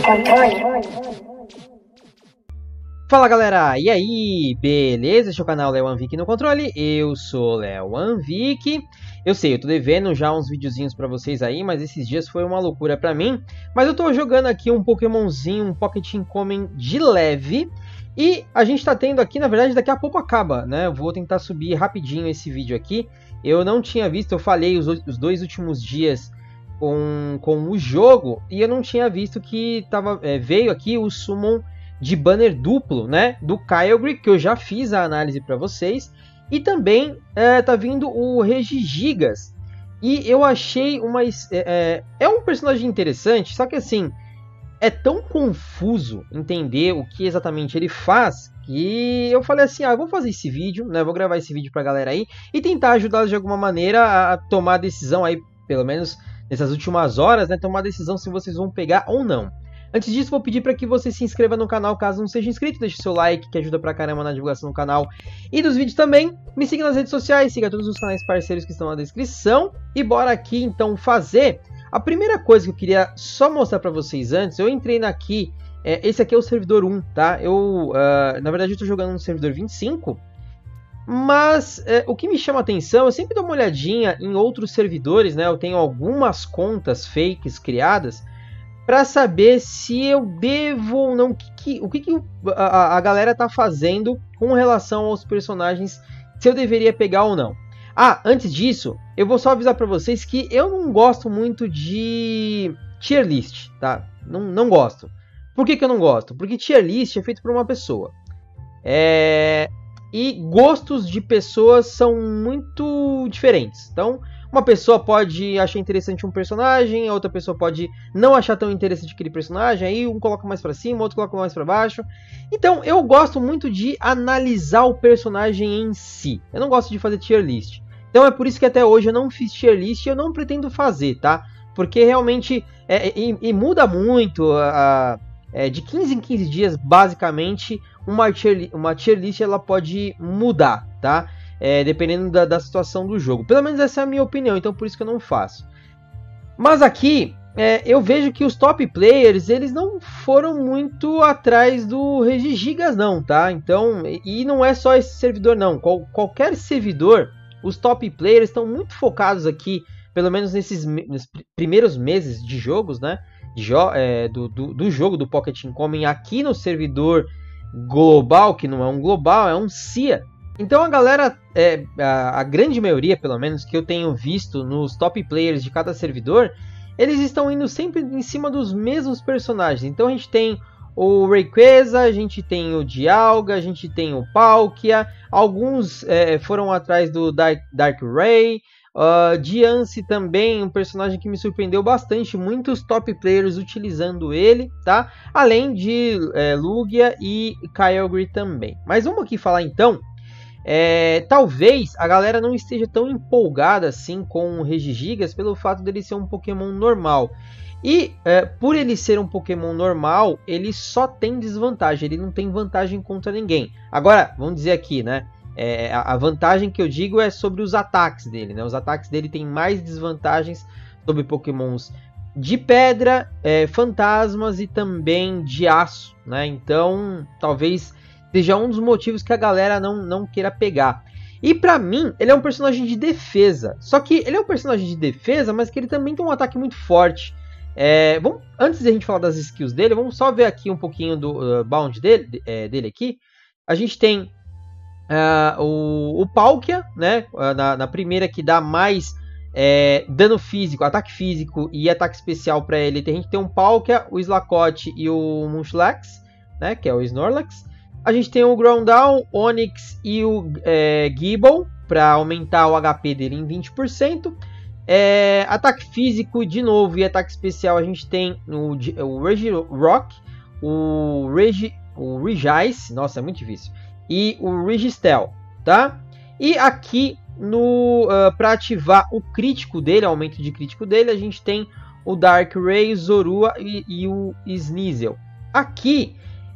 controle. Fala galera, e aí, beleza? Este é o canal Léo Anvic no controle, eu sou Léo Anvic. Eu sei, eu tô devendo já uns videozinhos pra vocês aí, mas esses dias foi uma loucura pra mim. Mas eu tô jogando aqui um Pokémonzinho, um Pocket Incoming de leve. E a gente tá tendo aqui, na verdade daqui a pouco acaba, né? Eu vou tentar subir rapidinho esse vídeo aqui. Eu não tinha visto, eu falei os dois últimos dias com o jogo. E eu não tinha visto que veio aqui o Summon de banner duplo, né, do Kyogre, que eu já fiz a análise para vocês, e também tá vindo o Regigigas, e eu achei é um personagem interessante, só que assim, é tão confuso entender o que exatamente ele faz, que eu falei assim, vou fazer esse vídeo, né, vou gravar esse vídeo pra galera aí, e tentar ajudá-los de alguma maneira a tomar a decisão aí, pelo menos nessas últimas horas, né, tomar a decisão se vocês vão pegar ou não. Antes disso, vou pedir para que você se inscreva no canal caso não seja inscrito, deixe seu like que ajuda pra caramba na divulgação do canal e dos vídeos também. Me siga nas redes sociais, siga todos os canais parceiros que estão na descrição. E bora aqui então fazer. A primeira coisa que eu queria só mostrar para vocês antes, eu entrei aqui, esse aqui é o servidor 1, tá? Na verdade eu estou jogando no servidor 25, mas o que me chama a atenção, eu sempre dou uma olhadinha em outros servidores, né? Eu tenho algumas contas fakes criadas, para saber se eu devo ou não, o que a galera tá fazendo com relação aos personagens, se eu deveria pegar ou não. Antes disso, eu vou só avisar para vocês que eu não gosto muito de tier list, tá? Não gosto. Por que eu não gosto? Porque tier list é feito por uma pessoa. E gostos de pessoas são muito diferentes. Então, uma pessoa pode achar interessante um personagem, a outra pessoa pode não achar tão interessante aquele personagem, aí um coloca mais pra cima, outro coloca mais pra baixo. Então eu gosto muito de analisar o personagem em si, eu não gosto de fazer tier list. Então é por isso que até hoje eu não fiz tier list e eu não pretendo fazer, tá? Porque realmente muda muito, de 15 em 15 dias basicamente uma tier list ela pode mudar, tá? Dependendo da situação do jogo. Pelo menos essa é a minha opinião, então por isso que eu não faço. Mas aqui, eu vejo que os top players, eles não foram muito atrás do Regigigas não, tá? Então, e não é só esse servidor não. Qualquer servidor, os top players estão muito focados aqui, pelo menos nos primeiros meses de jogos, né? Do jogo do Pocket Incoming aqui no servidor global, que não é um global, é um CIA. Então a galera, a grande maioria pelo menos que eu tenho visto nos top players de cada servidor, eles estão indo sempre em cima dos mesmos personagens. Então a gente tem o Rayquaza, a gente tem o Dialga, a gente tem o Palkia, alguns foram atrás do Darkrai, Diancie também, um personagem que me surpreendeu bastante, muitos top players utilizando ele, tá? Além de Lugia e Kyogre também. Mas vamos aqui falar então. Talvez a galera não esteja tão empolgada assim com o Regigigas pelo fato dele ser um Pokémon normal. E por ele ser um Pokémon normal, ele só tem desvantagem, ele não tem vantagem contra ninguém. Agora, vamos dizer aqui, né? A vantagem que eu digo é sobre os ataques dele, né? Os ataques dele têm mais desvantagens sobre Pokémons de pedra, fantasmas e também de aço, né? Então, talvez seja um dos motivos que a galera não queira pegar. E pra mim, ele é um personagem de defesa. Só que ele é um personagem de defesa, mas que ele também tem um ataque muito forte. Antes de a gente falar das skills dele, vamos só ver aqui um pouquinho do bound dele aqui. A gente tem o Palkia, né? Na primeira, que dá mais dano físico, ataque físico e ataque especial pra ele. A gente tem o Palkia, o Slakoth e o Munchlax, né? Que é o Snorlax. A gente tem o Groudon, Onix e o Gible para aumentar o HP dele em 20%. Ataque físico de novo e ataque especial a gente tem o Regirock, o Regice, nossa, é muito difícil, e o Registel, tá? E aqui para ativar o crítico dele, aumento de crítico dele, a gente tem o Darkrai, Zorua e o Sneasel. Aqui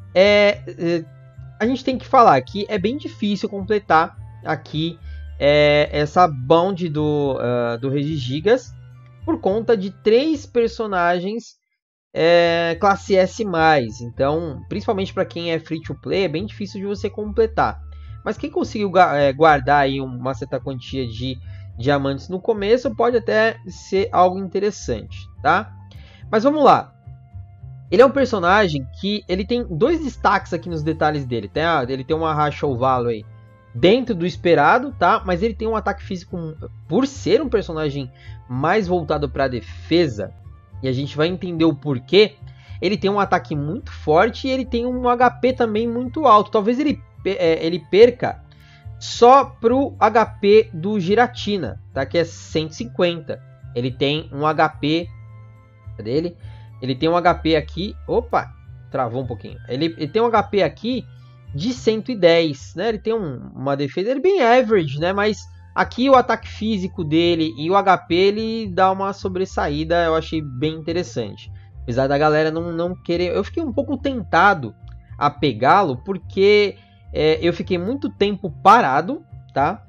a gente tem que falar que é bem difícil completar aqui essa bound do Regigigas por conta de 3 personagens classe S+. Então, principalmente para quem é free to play, é bem difícil de você completar. Mas quem conseguiu guardar aí uma certa quantia de diamantes no começo, pode até ser algo interessante, tá? Mas vamos lá. Ele é um personagem que ele tem dois destaques aqui nos detalhes dele, tá? Ele tem uma Racial Value aí dentro do esperado, tá? Mas ele tem um ataque físico, por ser um personagem mais voltado para defesa, e a gente vai entender o porquê. Ele tem um ataque muito forte e ele tem um HP também muito alto. Talvez ele perca só pro HP do Giratina, tá? Que é 150. Ele tem um HP... Cadê ele? Ele tem um HP aqui... Opa! Travou um pouquinho. Ele tem um HP aqui de 110, né? Ele tem uma defesa... Ele é bem average, né? Mas aqui o ataque físico dele e o HP, ele dá uma sobressaída. Eu achei bem interessante. Apesar da galera não querer... Eu fiquei um pouco tentado a pegá-lo, porque... eu fiquei muito tempo parado, tá?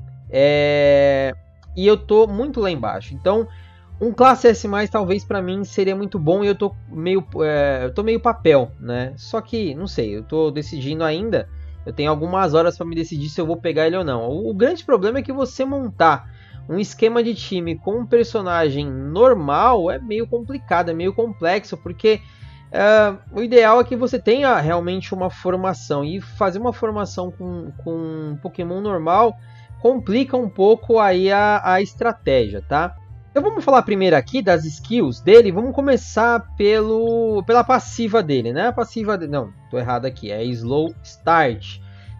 E eu tô muito lá embaixo. Então, um classe S+, talvez pra mim seria muito bom. E eu tô meio papel, né? Só que, não sei, eu tô decidindo ainda. Eu tenho algumas horas pra me decidir se eu vou pegar ele ou não. O grande problema é que você montar um esquema de time com um personagem normal é meio complicado, é meio complexo, porque... o ideal é que você tenha realmente uma formação, e fazer uma formação com um Pokémon normal complica um pouco aí a estratégia, tá? Então vamos falar primeiro aqui das skills dele. Vamos começar pela passiva dele, né? A passiva não, tô errado aqui, é Slow Start.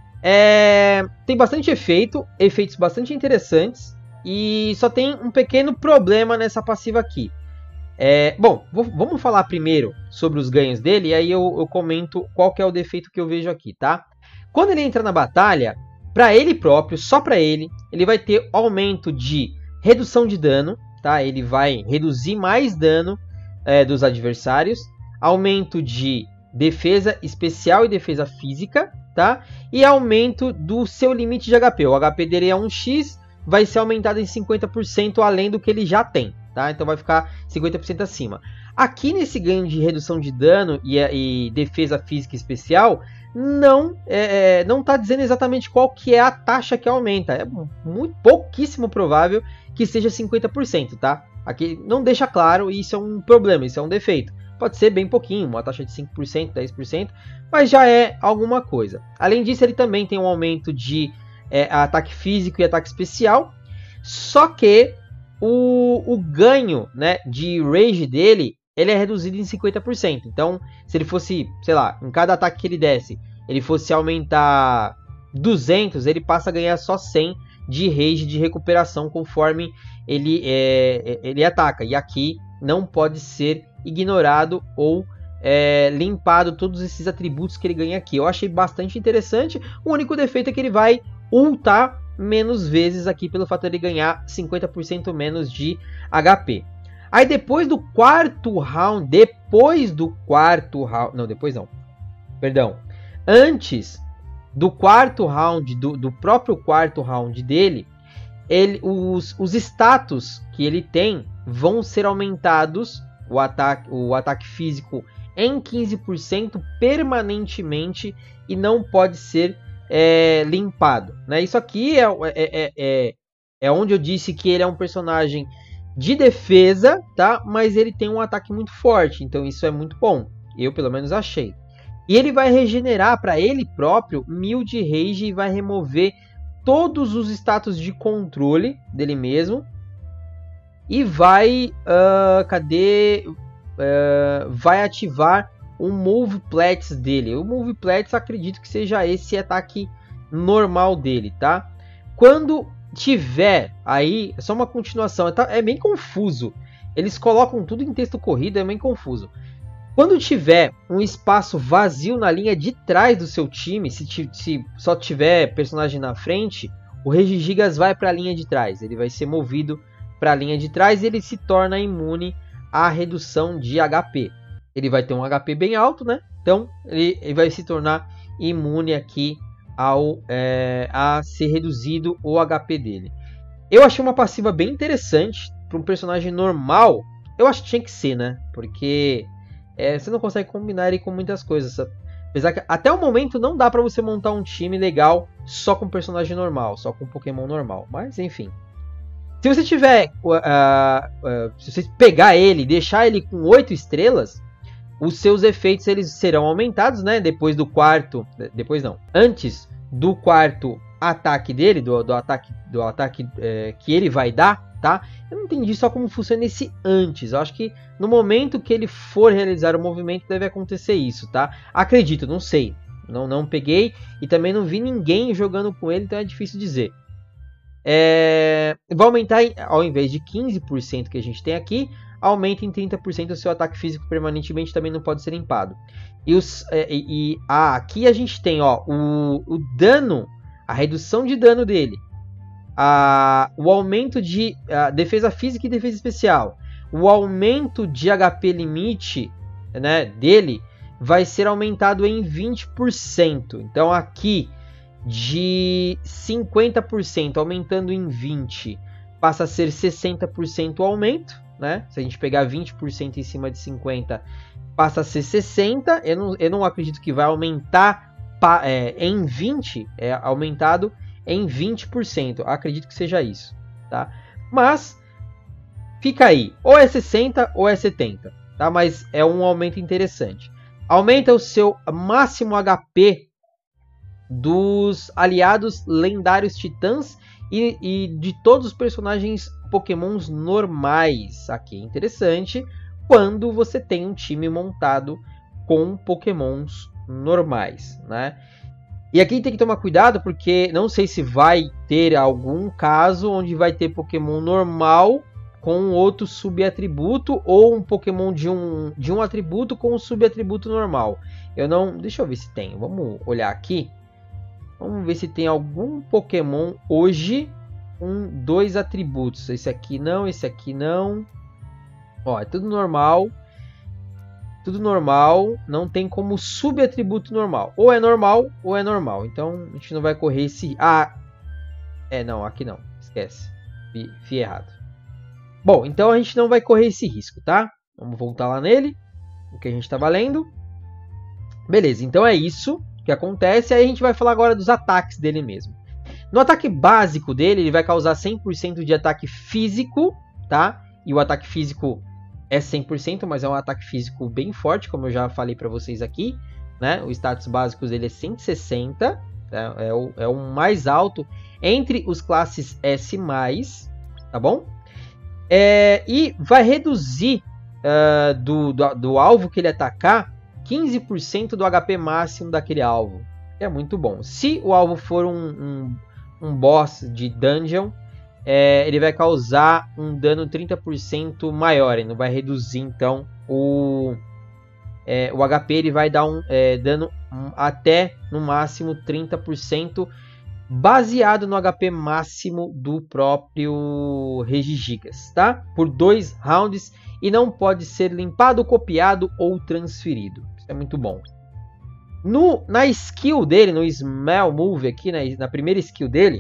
Tem bastante efeitos bastante interessantes, e só tem um pequeno problema nessa passiva aqui. Bom, vamos falar primeiro sobre os ganhos dele, e aí eu comento qual que é o defeito que eu vejo aqui, tá? Quando ele entra na batalha, para ele próprio, só para ele vai ter aumento de redução de dano, tá? Ele vai reduzir mais dano dos adversários, aumento de defesa especial e defesa física, tá? E aumento do seu limite de HP. O HP dele é 1x, vai ser aumentado em 50% além do que ele já tem. Tá? Então vai ficar 50% acima. Aqui nesse ganho de redução de dano e defesa física especial, não está dizendo exatamente qual que é a taxa que aumenta. É muito pouquíssimo provável que seja 50%, tá? Aqui não deixa claro, e isso é um problema, isso é um defeito. Pode ser bem pouquinho, uma taxa de 5%, 10%, mas já é alguma coisa. Além disso, ele também tem um aumento de ataque físico e ataque especial, só que o ganho, né, de rage dele, ele é reduzido em 50%. Então, se ele fosse, sei lá, em cada ataque que ele desse, ele fosse aumentar 200, ele passa a ganhar só 100 de rage de recuperação conforme ele ataca. E aqui não pode ser ignorado ou limpado todos esses atributos que ele ganha aqui. Eu achei bastante interessante. O único defeito é que ele vai ultar menos vezes aqui, pelo fato de ele ganhar 50% menos de HP. Aí depois do quarto round, antes do quarto round, do próprio quarto round dele, os status que ele tem vão ser aumentados, o ataque físico em 15% permanentemente, e não pode ser limpado, né? Isso aqui é onde eu disse que ele é um personagem de defesa, tá? Mas ele tem um ataque muito forte, então isso é muito bom. Eu pelo menos achei. E ele vai regenerar para ele próprio 1000 de rage e vai remover todos os status de controle dele mesmo. E vai vai ativar o Move Plats dele. O Move Plats, acredito que seja esse ataque normal dele, tá? Quando tiver aí, só uma continuação, é bem confuso. Eles colocam tudo em texto corrido, é bem confuso. Quando tiver um espaço vazio na linha de trás do seu time, se só tiver personagem na frente, o Regigigas vai para a linha de trás. Ele vai ser movido para a linha de trás e ele se torna imune à redução de HP. Ele vai ter um HP bem alto, né? Então ele vai se tornar imune aqui a ser reduzido o HP dele. Eu achei uma passiva bem interessante para um personagem normal. Eu acho que tinha que ser, né? Porque você não consegue combinar ele com muitas coisas. Apesar que até o momento não dá pra você montar um time legal só com personagem normal, só com Pokémon normal. Mas enfim. Se você tiver, se você pegar ele e deixar ele com 8 estrelas, os seus efeitos eles serão aumentados, né? Depois do quarto, antes do quarto ataque dele, do ataque que ele vai dar, tá? Eu não entendi só como funciona esse antes. Eu acho que no momento que ele for realizar o movimento deve acontecer isso, tá? Acredito, não sei. Não peguei e também não vi ninguém jogando com ele, então é difícil dizer. Vai aumentar, ao invés de 15% que a gente tem aqui, aumenta em 30% o seu ataque físico permanentemente, também não pode ser limpado. Aqui a gente tem o dano, a redução de dano dele, o aumento de defesa física e defesa especial, o aumento de HP limite, né, dele vai ser aumentado em 20%. Então aqui de 50% aumentando em 20% passa a ser 60% o aumento, né? Se a gente pegar 20% em cima de 50% passa a ser 60%. Eu não acredito que vai aumentar em 20%, aumentado em 20%. Acredito que seja isso, tá? Mas fica aí, ou é 60% ou é 70%, tá? Mas é um aumento interessante. Aumenta o seu máximo HP dos aliados lendários titãs e de todos os personagens pokémons normais. Aqui é interessante quando você tem um time montado com pokémons normais, né? E aqui tem que tomar cuidado porque não sei se vai ter algum caso onde vai ter pokémon normal com outro subatributo ou um pokémon de um atributo com um subatributo normal. Deixa eu ver se tem. Vamos olhar aqui. Vamos ver se tem algum Pokémon hoje com 2 atributos. Esse aqui não, esse aqui não. É tudo normal. Tudo normal. Não tem como subatributo normal. Ou é normal ou é normal. Então a gente não vai correr esse... não, aqui não. Esquece. Vi errado. Bom, então a gente não vai correr esse risco, tá? Vamos voltar lá nele. O que a gente estava lendo. Beleza, então é isso que acontece. Aí a gente vai falar agora dos ataques dele mesmo. No ataque básico dele, ele vai causar 100% de ataque físico, tá? E o ataque físico é 100%, mas é um ataque físico bem forte, como eu já falei para vocês aqui, né? O status básico dele é 160, tá? É o mais alto entre os classes S+, tá bom? E vai reduzir do alvo que ele atacar 15% do HP máximo daquele alvo. É muito bom. Se o alvo for um boss de dungeon, ele vai causar um dano 30% maior. Ele não vai reduzir, então, o HP. Ele vai dar dano até, no máximo, 30%, baseado no HP máximo do próprio Regigigas, tá? Por 2 rounds, e não pode ser limpado, copiado ou transferido. Isso é muito bom. Na skill dele, no Smell Move aqui, na primeira skill dele,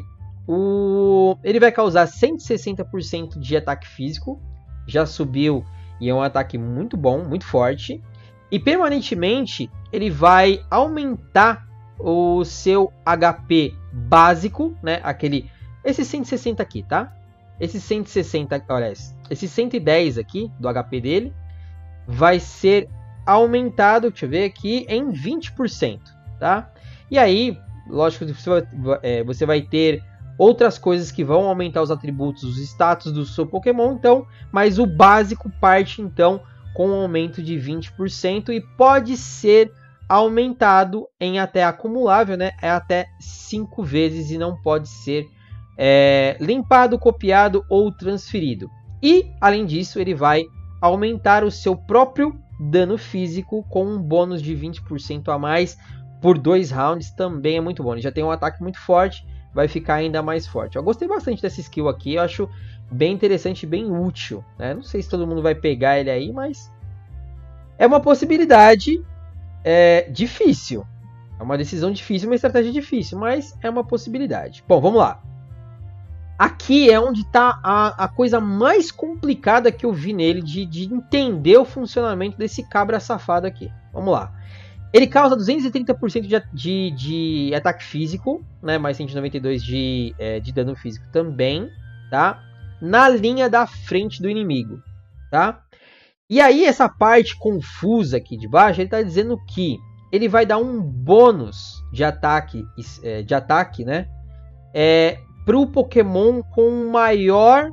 ele vai causar 160% de ataque físico. Já subiu e é um ataque muito bom, muito forte. E permanentemente ele vai aumentar o seu HP básico, né? Esse 160 aqui, tá? Esse 160, olha, esse 110 aqui do HP dele vai ser aumentado, deixa eu ver aqui, em 20%, tá? E aí, lógico que você vai ter outras coisas que vão aumentar os atributos, os status do seu Pokémon, então, mas o básico parte então com um aumento de 20% e pode ser aumentado em até acumulável, né? É até 5 vezes e não pode ser limpado, copiado ou transferido. E, além disso, ele vai aumentar o seu próprio dano físico com um bônus de 20% a mais por 2 rounds. Também é muito bom. Ele já tem um ataque muito forte, vai ficar ainda mais forte. Eu gostei bastante dessa skill aqui, eu acho bem interessante e bem útil, né? Não sei se todo mundo vai pegar ele aí, mas é uma possibilidade difícil. É uma decisão difícil, uma estratégia difícil, mas é uma possibilidade. Bom, vamos lá. aqui é onde está a coisa mais complicada que eu vi nele de entender o funcionamento desse cabra safado aqui. Vamos lá. Ele causa 230% de ataque físico, né? Mais 192 de dano físico também, tá? Na linha da frente do inimigo, tá? E aí essa parte confusa aqui de baixo, ele está dizendo que ele vai dar um bônus de ataque, né? Para o Pokémon com maior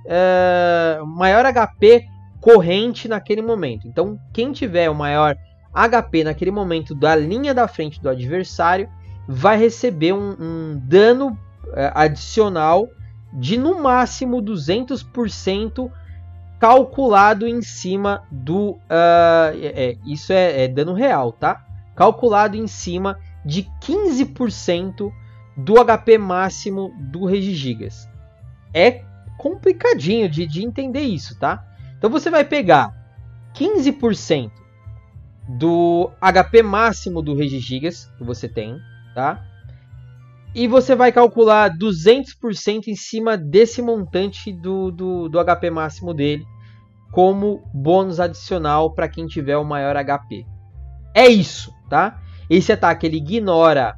HP corrente naquele momento. Então, quem tiver o maior HP naquele momento da linha da frente do adversário vai receber um dano adicional de no máximo 200% calculado em cima do... isso é dano real, tá? Calculado em cima de 15% do HP máximo do Regigigas. É complicadinho de entender isso, tá? Então você vai pegar 15% do HP máximo do Regigigas que você tem, tá? E você vai calcular 200% em cima desse montante do HP máximo dele como bônus adicional para quem tiver o maior HP. É isso, tá? Esse ataque ele ignora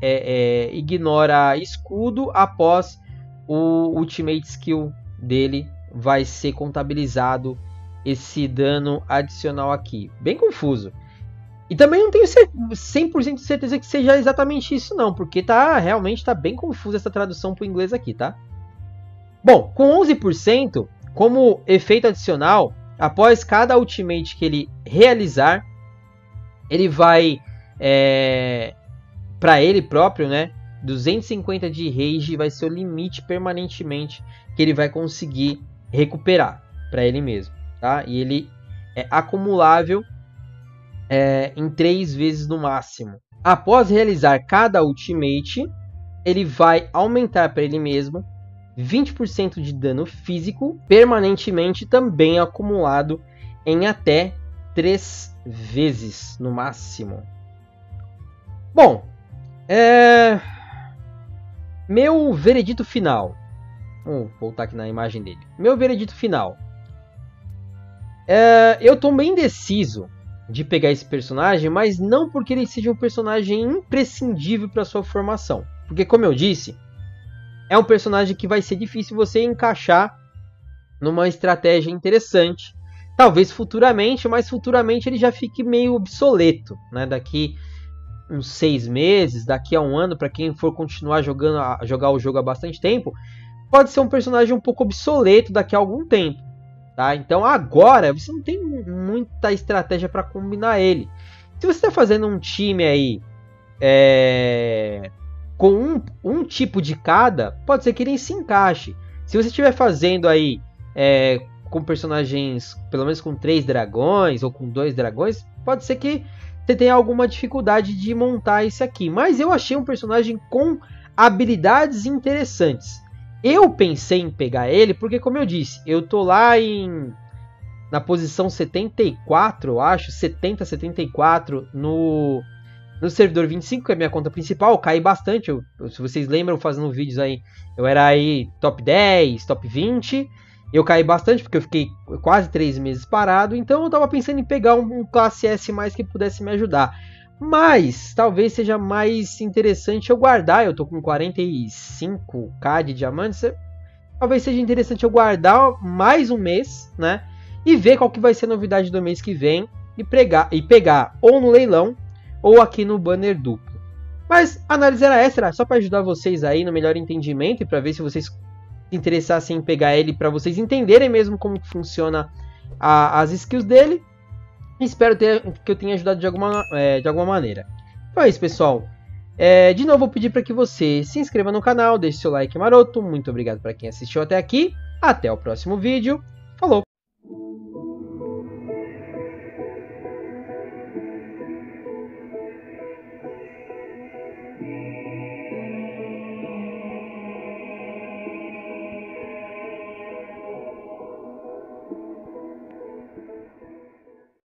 escudo após o Ultimate Skill dele vai ser contabilizado esse dano adicional aqui. Bem confuso. E também não tenho 100% de certeza que seja exatamente isso não, porque realmente tá bem confusa essa tradução para o inglês aqui, tá? Bom, com 11%, como efeito adicional, após cada Ultimate que ele realizar, ele vai, para ele próprio, né, 250 de Rage vai ser o limite permanentemente que ele vai conseguir recuperar para ele mesmo, tá? E ele é acumulável em 3 vezes no máximo. Após realizar cada Ultimate, ele vai aumentar para ele mesmo 20% de dano físico, permanentemente também acumulado em até 3 vezes no máximo. Bom, meu veredito final. Vamos voltar aqui na imagem dele. Meu veredito final. Eu tô bem indeciso de pegar esse personagem, mas não porque ele seja um personagem imprescindível para sua formação. Porque, como eu disse, é um personagem que vai ser difícil você encaixar numa estratégia interessante. Talvez futuramente, mas futuramente ele já fique meio obsoleto, né? Daqui uns 6 meses, daqui a um ano, para quem for continuar jogar o jogo há bastante tempo, pode ser um personagem um pouco obsoleto daqui a algum tempo. Tá? Então agora você não tem muita estratégia para combinar ele. Se você está fazendo um time aí com um tipo de cada, pode ser que ele se encaixe. Se você estiver fazendo aí com personagens, pelo menos com 3 dragões ou com 2 dragões, pode ser que você tenha alguma dificuldade de montar esse aqui. Mas eu achei um personagem com habilidades interessantes. Eu pensei em pegar ele porque, como eu disse, eu tô lá na posição 74, eu acho, 70, 74 no servidor 25, que é a minha conta principal. Eu caí bastante, se vocês lembram, fazendo vídeos aí, eu era aí top 10, top 20. Eu caí bastante porque eu fiquei quase 3 meses parado, então eu tava pensando em pegar um classe S mais que pudesse me ajudar. Mas talvez seja mais interessante eu guardar. Eu tô com 45k de diamantes. Talvez seja interessante eu guardar mais um mês, né? E ver qual que vai ser a novidade do mês que vem. E pegar ou no leilão ou aqui no banner duplo. Mas a análise era essa, era só para ajudar vocês aí no melhor entendimento. E para ver se vocês se interessassem em pegar ele, para vocês entenderem mesmo como funciona as skills dele. Espero que eu tenha ajudado de alguma maneira. Então é isso, pessoal. De novo, vou pedir para que você se inscreva no canal, deixe seu like maroto. Muito obrigado para quem assistiu até aqui. Até o próximo vídeo. Falou!